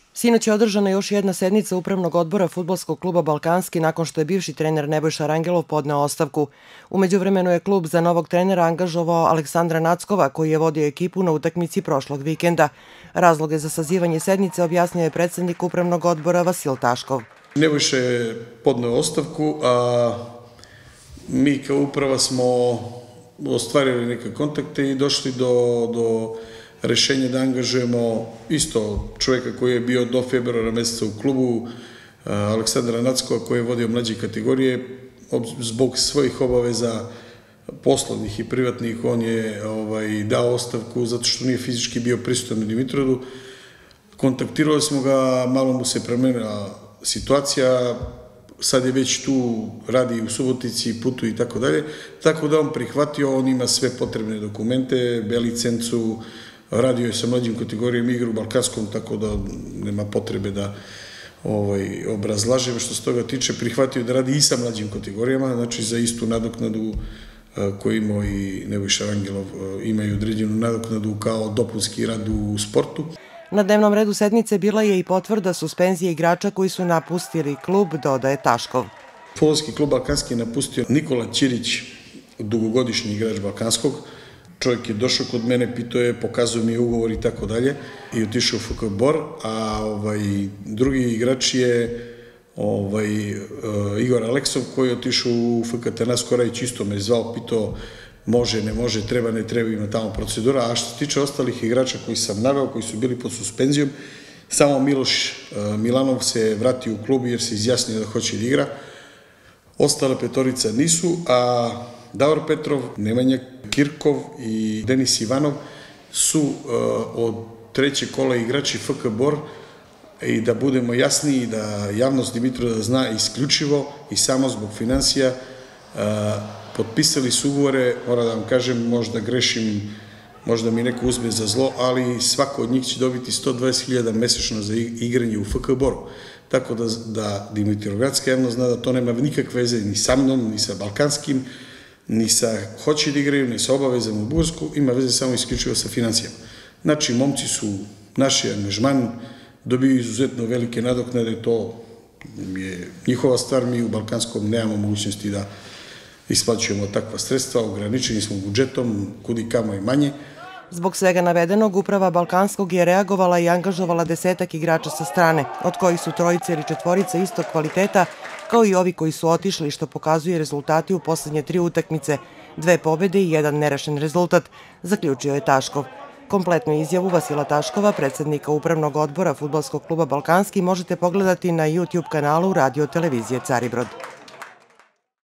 Sinoć je održana još jedna sednica Upravnog odbora Fudbalskog kluba Balkanski nakon što je bivši trener Nebojša Rangelov podneo ostavku. U međuvremenu je klub za novog trenera angažovao Aleksandra Nackova, koji je vodio ekipu na utakmici prošlog vikenda. Razloge za sazivanje sednice objasnio je predsednik Upravnog odbora Vasil Taškov. Nebojša je podneo ostavku, a mi kao uprava smo ostvarili neke kontakte i došli do rešenja da angažujemo isto čovjeka koji je bio do februara meseca u klubu, Aleksandra Nackova, koji je vodio mlađe kategorije. Zbog svojih obaveza poslovnih i privatnih on je dao ostavku zato što nije fizički bio prisutan u Dimitrovgradu. Kontaktirali smo ga, malo mu se promenila situacija, sad je već tu, radi u Subotici, putuje i tako dalje, tako da on prihvatio, on ima sve potrebne dokumente, B licencu, radio je sa mlađim kategorijom, igra u Balkanskom, tako da nema potrebe da obrazlažem što se toga tiče. Prihvatio da radi i sa mlađim kategorijama, znači za istu nadoknadu koju imao i Nebojša Rangelov, imaju određenu nadoknadu kao dopunski rad u sportu. Na dnevnom redu sednice bila je i potvrda suspenzije igrača koji su napustili klub, dodaje Taškov. Fudbalski klub Balkanski je napustio Nikola Ćirić, dugogodišnji igrač Balkanskog. Čovjek je došao kod mene, pitao je, pokazao mi ugovor i tako dalje i otišao u FK Bor, a drugi igrač je Igor Aleksov koji je otišao u FK Tarnas Korajić, isto me zvao, pitao može, ne može, treba, ne treba, ima tamo procedura. A što se tiče ostalih igrača koji sam naveo, koji su bili pod suspenzijom, samo Miloš Milanov se vratio u klub jer se izjasnio da hoće da igra. Ostale petorica nisu, a Davor Petrov, Nemanja Kirkov i Denis Ivanov su od trećeg kola igrači FK Bor i da budemo jasniji, da javnost Dimitrovgrada zna isključivo i samo zbog financija, potpisali su ugovore, moram da vam kažem, možda grešim, možda mi neko uzme za zlo, ali svako od njih će dobiti 120.000 mesečno za igranje u FK Boru. Tako da Dimitrovgradska javnost zna da to nema nikakve veze ni sa mnom, ni sa Balkanskim, ni sa hoće da igraju, ni sa obavezama u Bugarsku, ima veze samo isključivo sa financijama. Znači, momci su naši angažman, dobiju izuzetno velike nadoknade, to je njihova stvar, mi u Balkanskom nemamo mogućnosti da isplaćujemo takva sredstva, ograničeni smo budžetom, kudi kamo i manje. Zbog svega navedenog, uprava Balkanskog je reagovala i angažovala 10 igrača sa strane, od kojih su 3 ili 4 istog kvaliteta, kao i ovi koji su otišli, što pokazuje rezultati u poslednje 3 utakmice, 2 pobede i 1 nerešen rezultat, zaključio je Taškov. Kompletnu izjavu Vasila Taškova, predsednika Upravnog odbora Fudbalskog kluba Balkanski, možete pogledati na YouTube kanalu Radio televizije Caribrod.